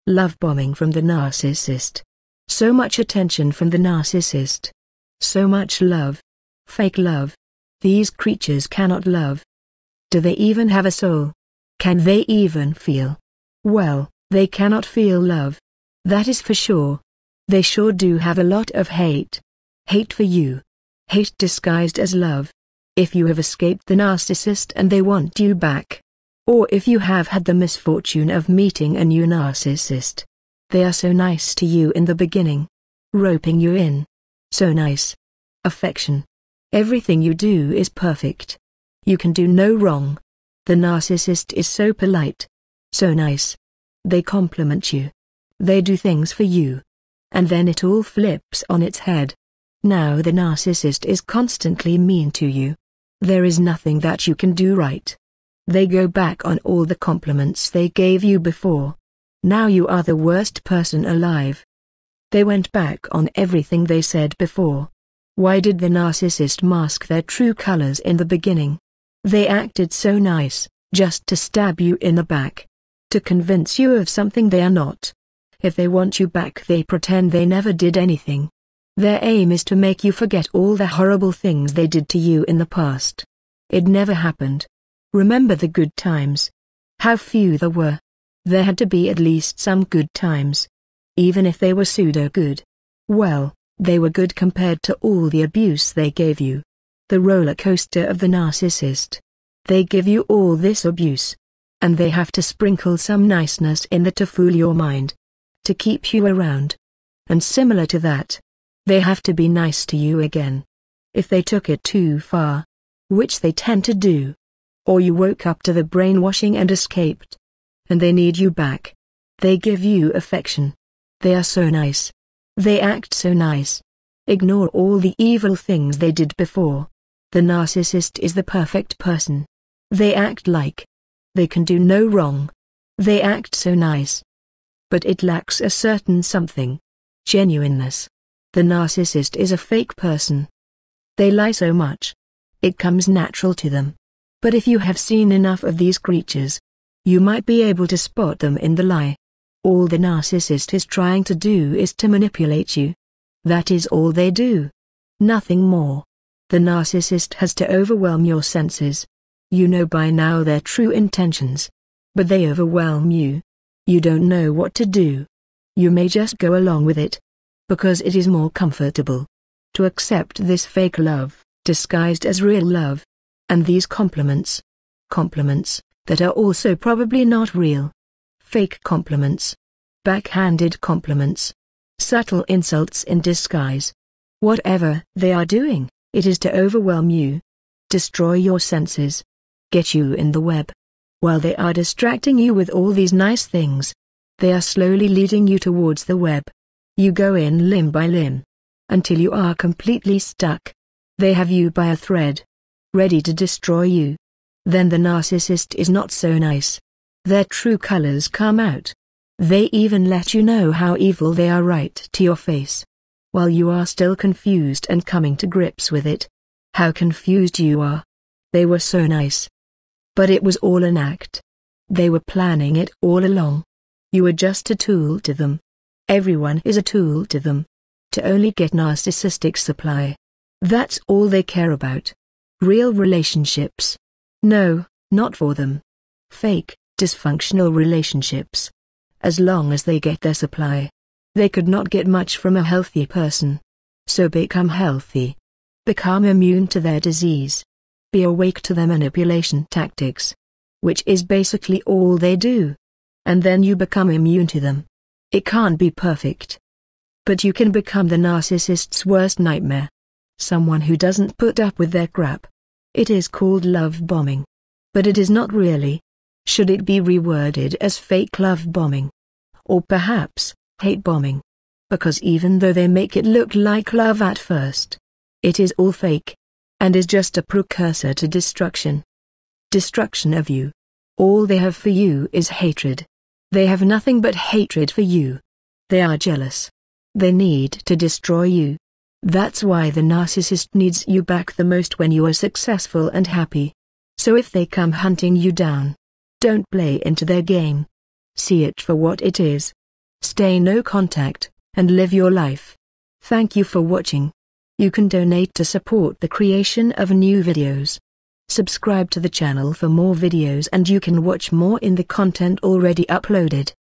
Love bombing from the narcissist. So much attention from the narcissist. So much love. Fake love. These creatures cannot love. Do they even have a soul? Can they even feel? Well, they cannot feel love. That is for sure. They sure do have a lot of hate. Hate for you. Hate disguised as love. If you have escaped the narcissist and they want you back. Or if you have had the misfortune of meeting a new narcissist. They are so nice to you in the beginning. Roping you in. So nice. Affection. Everything you do is perfect. You can do no wrong. The narcissist is so polite. So nice. They compliment you. They do things for you. And then it all flips on its head. Now the narcissist is constantly mean to you. There is nothing that you can do right. They go back on all the compliments they gave you before. Now you are the worst person alive. They went back on everything they said before. Why did the narcissist mask their true colors in the beginning? They acted so nice, just to stab you in the back. To convince you of something they are not. If they want you back, they pretend they never did anything. Their aim is to make you forget all the horrible things they did to you in the past. It never happened. Remember the good times. How few there were. There had to be at least some good times. Even if they were pseudo-good. Well, they were good compared to all the abuse they gave you. The roller coaster of the narcissist. They give you all this abuse. And they have to sprinkle some niceness in there to fool your mind. To keep you around. And similar to that. They have to be nice to you again. If they took it too far. Which they tend to do. Or you woke up to the brainwashing and escaped. And they need you back. They give you affection. They are so nice. They act so nice. Ignore all the evil things they did before. The narcissist is the perfect person. They act like they can do no wrong. They act so nice. But it lacks a certain something. Genuineness. The narcissist is a fake person. They lie so much. It comes natural to them. But if you have seen enough of these creatures, you might be able to spot them in the lie. All the narcissist is trying to do is to manipulate you. That is all they do. Nothing more. The narcissist has to overwhelm your senses. You know by now their true intentions. But they overwhelm you. You don't know what to do. You may just go along with it. Because it is more comfortable. To accept this fake love, disguised as real love. And these compliments. Compliments, that are also probably not real. Fake compliments. Backhanded compliments. Subtle insults in disguise. Whatever they are doing, it is to overwhelm you. Destroy your senses. Get you in the web. While they are distracting you with all these nice things, they are slowly leading you towards the web. You go in limb by limb. Until you are completely stuck. They have you by a thread. Ready to destroy you. Then the narcissist is not so nice. Their true colors come out. They even let you know how evil they are right to your face. While you are still confused and coming to grips with it. How confused you are. They were so nice. But it was all an act. They were planning it all along. You were just a tool to them. Everyone is a tool to them. To only get narcissistic supply. That's all they care about. Real relationships. No, not for them. Fake, dysfunctional relationships. As long as they get their supply. They could not get much from a healthy person. So become healthy. Become immune to their disease. Be awake to their manipulation tactics. Which is basically all they do. And then you become immune to them. It can't be perfect. But you can become the narcissist's worst nightmare. Someone who doesn't put up with their crap. It is called love bombing. But it is not really. Should it be reworded as fake love bombing? Or perhaps, hate bombing? Because even though they make it look like love at first, it is all fake. And is just a precursor to destruction. Destruction of you. All they have for you is hatred. They have nothing but hatred for you. They are jealous. They need to destroy you. That's why the narcissist needs you back the most when you are successful and happy. So if they come hunting you down, don't play into their game. See it for what it is. Stay no contact, and live your life. Thank you for watching. You can donate to support the creation of new videos. Subscribe to the channel for more videos and you can watch more in the content already uploaded.